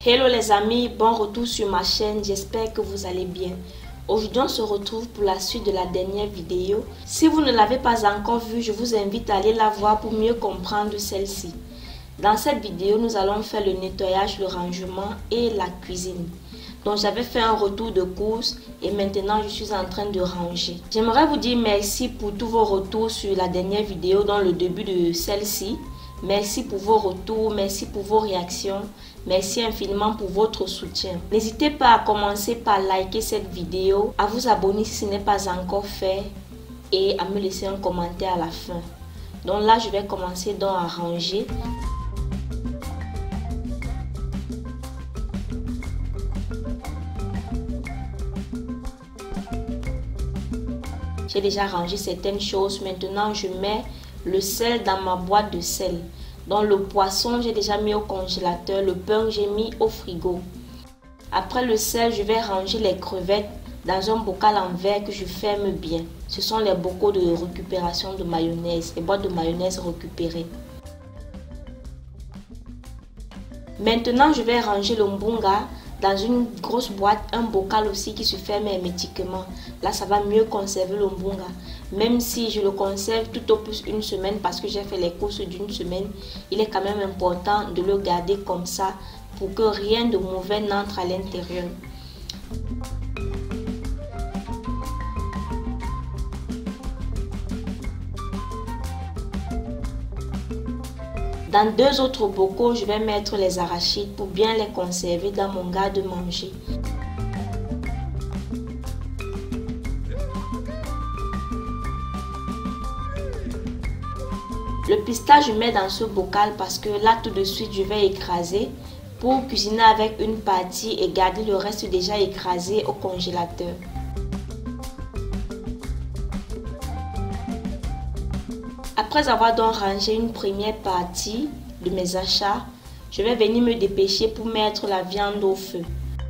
Hello les amis, bon retour sur ma chaîne, j'espère que vous allez bien. Aujourd'hui on se retrouve pour la suite de la dernière vidéo. Si vous ne l'avez pas encore vue, je vous invite à aller la voir pour mieux comprendre celle-ci. Dans cette vidéo, nous allons faire le nettoyage, le rangement et la cuisine. Donc j'avais fait un retour de course et maintenant je suis en train de ranger. J'aimerais vous dire merci pour tous vos retours sur la dernière vidéo dans le début de celle-ci. Merci pour vos retours, merci pour vos réactions, merci infiniment pour votre soutien. N'hésitez pas à commencer par liker cette vidéo, à vous abonner si ce n'est pas encore fait et à me laisser un commentaire à la fin. Donc là, je vais commencer donc à ranger. J'ai déjà rangé certaines choses, maintenant je mets le sel dans ma boîte de sel. Donc le poisson, j'ai déjà mis au congélateur, le pain, j'ai mis au frigo. Après le sel, je vais ranger les crevettes dans un bocal en verre que je ferme bien. Ce sont les bocaux de récupération de mayonnaise, les boîtes de mayonnaise récupérées. Maintenant, je vais ranger le mbunga dans une grosse boîte, un bocal aussi qui se ferme hermétiquement. Là, ça va mieux conserver le mbunga. Même si je le conserve tout au plus une semaine parce que j'ai fait les courses d'une semaine, il est quand même important de le garder comme ça pour que rien de mauvais n'entre à l'intérieur. Dans deux autres bocaux, je vais mettre les arachides pour bien les conserver dans mon garde-manger. Le pistache, je mets dans ce bocal parce que là, tout de suite, je vais écraser pour cuisiner avec une partie et garder le reste déjà écrasé au congélateur. Après avoir donc rangé une première partie de mes achats, je vais venir me dépêcher pour mettre la viande au feu.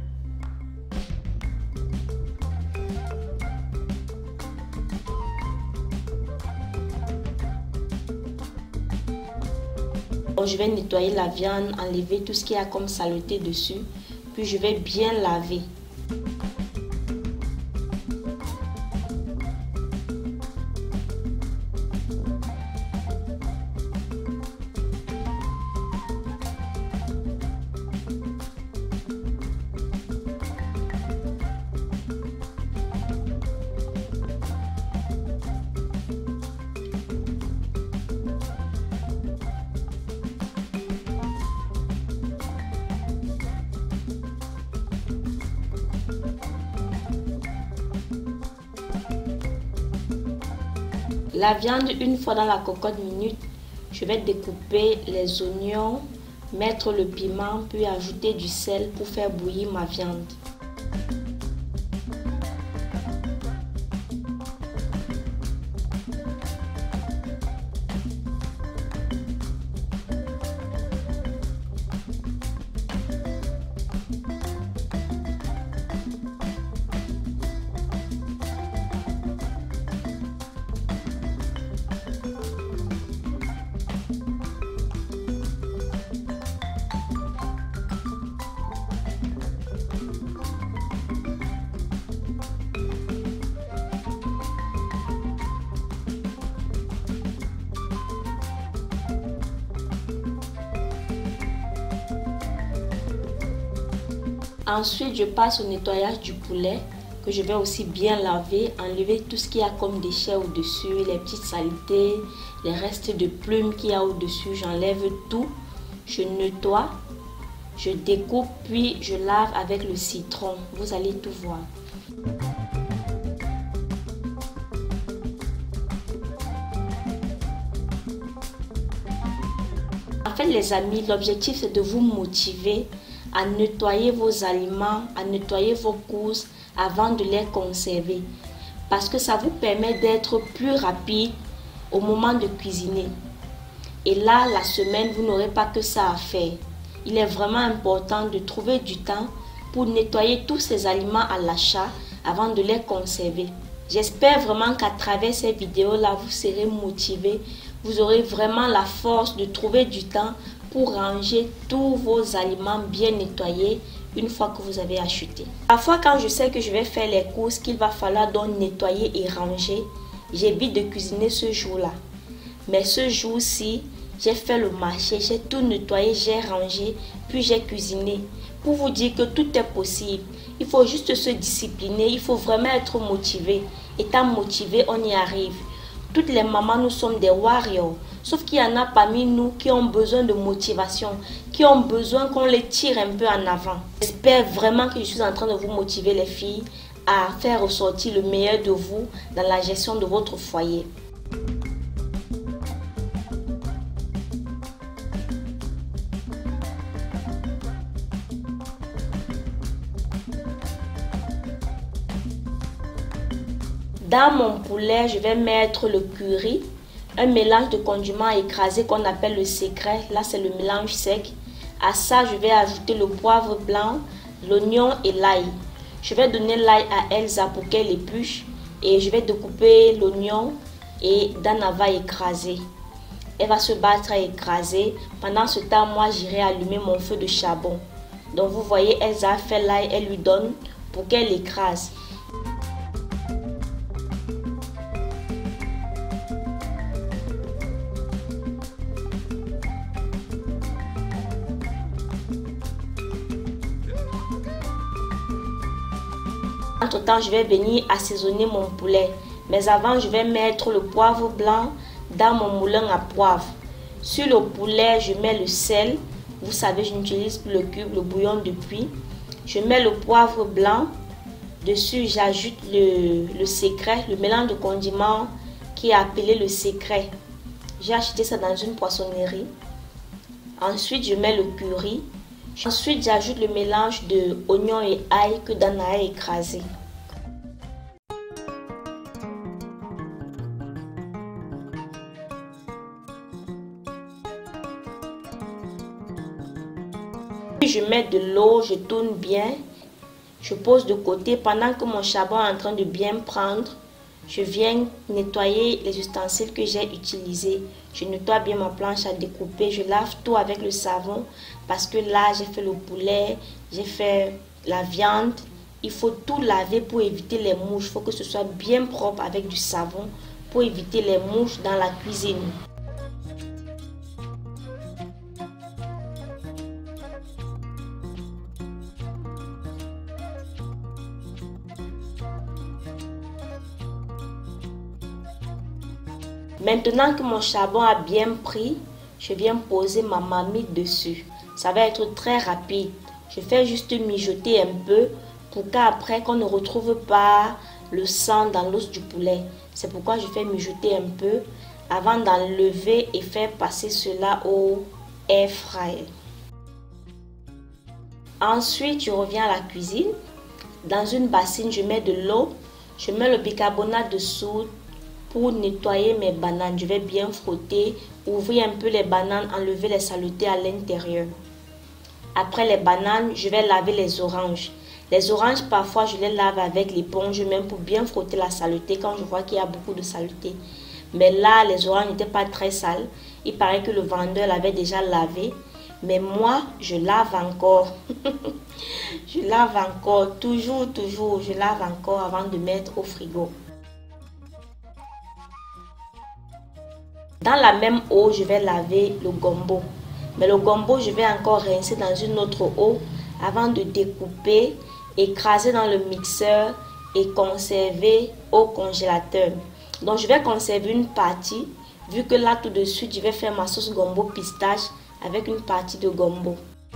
Donc, je vais nettoyer la viande, enlever tout ce qu'il y a comme saleté dessus, puis je vais bien laver. La viande, une fois dans la cocotte minute, je vais découper les oignons, mettre le piment, puis ajouter du sel pour faire bouillir ma viande. Ensuite, je passe au nettoyage du poulet que je vais aussi bien laver, enlever tout ce qu'il y a comme déchets au-dessus, les petites saletés, les restes de plumes qu'il y a au-dessus. J'enlève tout, je nettoie, je découpe, puis je lave avec le citron. Vous allez tout voir. En fait, les amis, l'objectif c'est de vous motiver à nettoyer vos aliments, à nettoyer vos courses avant de les conserver. Parce que ça vous permet d'être plus rapide au moment de cuisiner. Et là, la semaine, vous n'aurez pas que ça à faire. Il est vraiment important de trouver du temps pour nettoyer tous ces aliments à l'achat avant de les conserver. J'espère vraiment qu'à travers ces vidéos-là, vous serez motivés. Vous aurez vraiment la force de trouver du temps pour pour ranger tous vos aliments bien nettoyés une fois que vous avez acheté. Parfois, quand je sais que je vais faire les courses, qu'il va falloir donc nettoyer et ranger, j'évite de cuisiner ce jour-là. Mais ce jour-ci, j'ai fait le marché, j'ai tout nettoyé, j'ai rangé, puis j'ai cuisiné. Pour vous dire que tout est possible. Il faut juste se discipliner, il faut vraiment être motivé. Étant motivé, on y arrive. Toutes les mamans, nous sommes des warriors. Sauf qu'il y en a parmi nous qui ont besoin de motivation, qui ont besoin qu'on les tire un peu en avant. J'espère vraiment que je suis en train de vous motiver les filles à faire ressortir le meilleur de vous dans la gestion de votre foyer. Dans mon poulet, je vais mettre le curry, un mélange de condiments écrasés qu'on appelle le secret. Là, c'est le mélange sec. À ça, je vais ajouter le poivre blanc, l'oignon et l'ail. Je vais donner l'ail à Elsa pour qu'elle épluche et je vais découper l'oignon et Dana va écraser. Elle va se battre à écraser. Pendant ce temps, moi, j'irai allumer mon feu de charbon. Donc, vous voyez, Elsa fait l'ail, elle lui donne pour qu'elle écrase. Entre temps, je vais venir assaisonner mon poulet. Mais avant, je vais mettre le poivre blanc dans mon moulin à poivre. Sur le poulet, je mets le sel. Vous savez, je n'utilise plus le cube, le bouillon de puits. Je mets le poivre blanc. Dessus, j'ajoute le secret, le mélange de condiments qui est appelé le secret. J'ai acheté ça dans une poissonnerie. Ensuite, je mets le curry. Ensuite, j'ajoute le mélange de oignon et ail que Dana a écrasé. Puis je mets de l'eau, je tourne bien, je pose de côté. Pendant que mon charbon est en train de bien prendre, je viens nettoyer les ustensiles que j'ai utilisés. Je nettoie bien ma planche à découper. Je lave tout avec le savon parce que là, j'ai fait le poulet, j'ai fait la viande. Il faut tout laver pour éviter les mouches. Il faut que ce soit bien propre avec du savon pour éviter les mouches dans la cuisine. Maintenant que mon charbon a bien pris, je viens poser ma marmite dessus. Ça va être très rapide. Je fais juste mijoter un peu pour qu'après qu'on ne retrouve pas le sang dans l'os du poulet. C'est pourquoi je fais mijoter un peu avant d'enlever et faire passer cela au air fryer. Ensuite, je reviens à la cuisine. Dans une bassine, je mets de l'eau. Je mets le bicarbonate de soude pour nettoyer mes bananes. Je vais bien frotter, ouvrir un peu les bananes, enlever les saletés à l'intérieur. Après les bananes, je vais laver les oranges. Les oranges, parfois, je les lave avec l'éponge même pour bien frotter la saleté quand je vois qu'il y a beaucoup de saleté. Mais là, les oranges n'étaient pas très sales. Il paraît que le vendeur l'avait déjà lavé. Mais moi, je lave encore. Je lave encore. Toujours, je lave encore avant de mettre au frigo. Dans la même eau, je vais laver le gombo. Mais le gombo, je vais encore rincer dans une autre eau avant de découper, écraser dans le mixeur et conserver au congélateur. Donc, je vais conserver une partie, vu que là, tout de suite, je vais faire ma sauce gombo pistache avec une partie de gombo.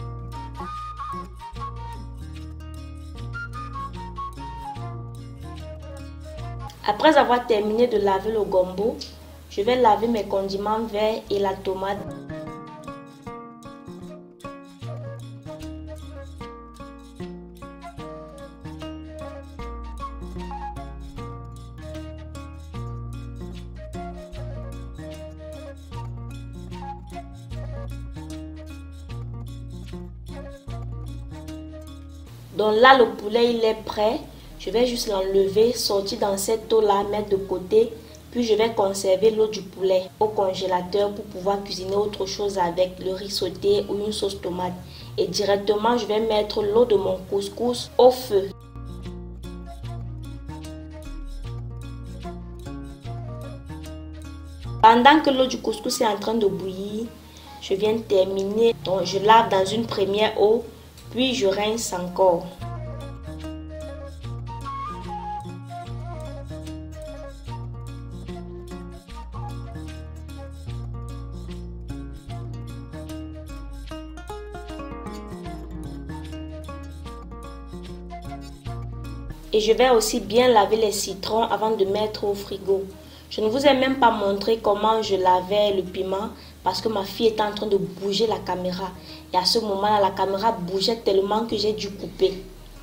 Après avoir terminé de laver le gombo, je vais laver mes condiments verts et la tomate. Donc là, le poulet, il est prêt. Je vais juste l'enlever, sortir dans cette eau-là, mettre de côté. Puis je vais conserver l'eau du poulet au congélateur pour pouvoir cuisiner autre chose avec le riz sauté ou une sauce tomate. Et directement, je vais mettre l'eau de mon couscous au feu. Pendant que l'eau du couscous est en train de bouillir, je viens de terminer. Donc je lave dans une première eau, puis je rince encore. Et je vais aussi bien laver les citrons avant de mettre au frigo. Je ne vous ai même pas montré comment je lavais le piment parce que ma fille était en train de bouger la caméra. Et à ce moment-là, la caméra bougeait tellement que j'ai dû couper.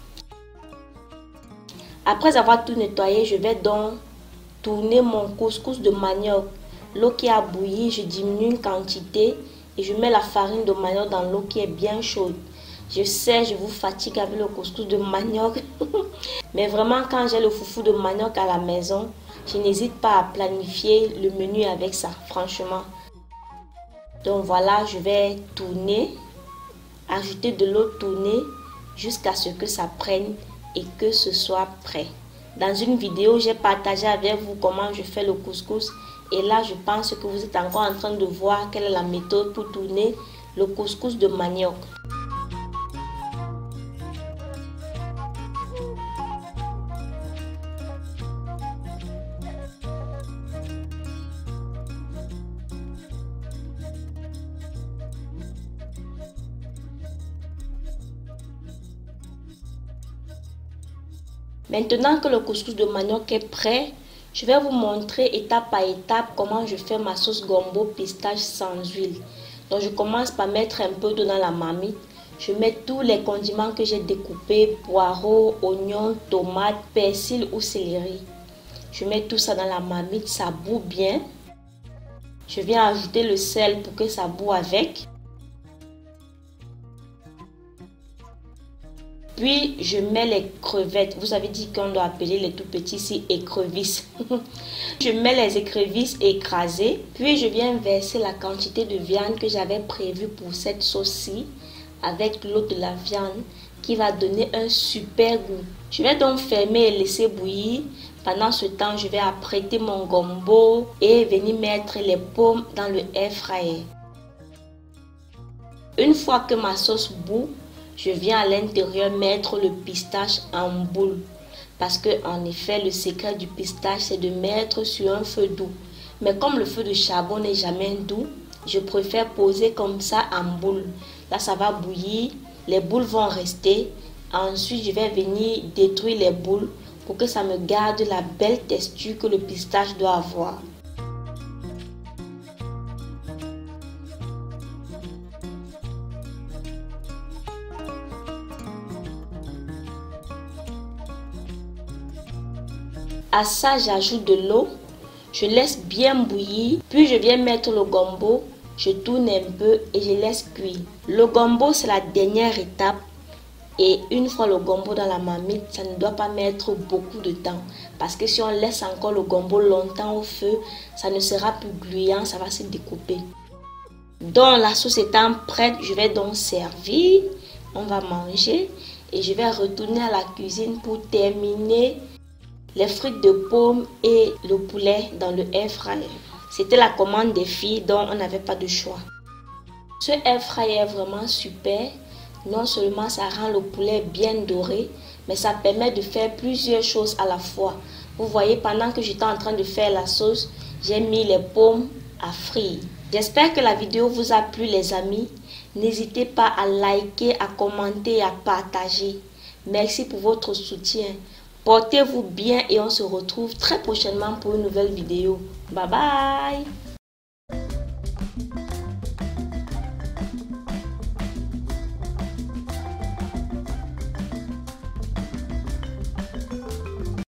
Après avoir tout nettoyé, je vais donc tourner mon couscous de manioc. L'eau qui a bouilli, je diminue une quantité et je mets la farine de manioc dans l'eau qui est bien chaude. Je sais, je vous fatigue avec le couscous de manioc. Mais vraiment, quand j'ai le foufou de manioc à la maison, je n'hésite pas à planifier le menu avec ça, franchement. Donc voilà, je vais tourner, ajouter de l'eau tournée jusqu'à ce que ça prenne et que ce soit prêt. Dans une vidéo, j'ai partagé avec vous comment je fais le couscous. Et là, je pense que vous êtes encore en train de voir quelle est la méthode pour tourner le couscous de manioc. Maintenant que le couscous de manioc est prêt, je vais vous montrer étape par étape comment je fais ma sauce gombo pistache sans huile. Donc je commence par mettre un peu d'eau dans la marmite. Je mets tous les condiments que j'ai découpés, poireaux, oignons, tomates, persil ou céleri. Je mets tout ça dans la marmite, ça bout bien. Je viens ajouter le sel pour que ça bout avec. Puis, je mets les crevettes. Vous avez dit qu'on doit appeler les tout petits ici écrevisses. Je mets les écrevisses écrasées. Puis, je viens verser la quantité de viande que j'avais prévue pour cette sauce-ci avec l'eau de la viande qui va donner un super goût. Je vais donc fermer et laisser bouillir. Pendant ce temps, je vais apprêter mon gombo et venir mettre les pommes dans le air fryer. Une fois que ma sauce bout, je viens à l'intérieur mettre le pistache en boule. Parce que en effet, le secret du pistache, c'est de mettre sur un feu doux. Mais comme le feu de charbon n'est jamais doux, je préfère poser comme ça en boule. Là, ça va bouillir, les boules vont rester. Ensuite, je vais venir détruire les boules pour que ça me garde la belle texture que le pistache doit avoir. À ça, j'ajoute de l'eau, je laisse bien bouillir, puis je viens mettre le gombo, je tourne un peu et je laisse cuire. Le gombo, c'est la dernière étape et une fois le gombo dans la marmite, ça ne doit pas mettre beaucoup de temps parce que si on laisse encore le gombo longtemps au feu, ça ne sera plus gluant, ça va se découper. Donc la sauce étant prête, je vais donc servir, on va manger et je vais retourner à la cuisine pour terminer les frites de pommes et le poulet dans le air fryer. C'était la commande des filles, donc on n'avait pas de choix. Ce air fryer est vraiment super. Non seulement ça rend le poulet bien doré, mais ça permet de faire plusieurs choses à la fois. Vous voyez, pendant que j'étais en train de faire la sauce, j'ai mis les pommes à frire. J'espère que la vidéo vous a plu les amis. N'hésitez pas à liker, à commenter et à partager. Merci pour votre soutien. Portez-vous bien et on se retrouve très prochainement pour une nouvelle vidéo. Bye bye!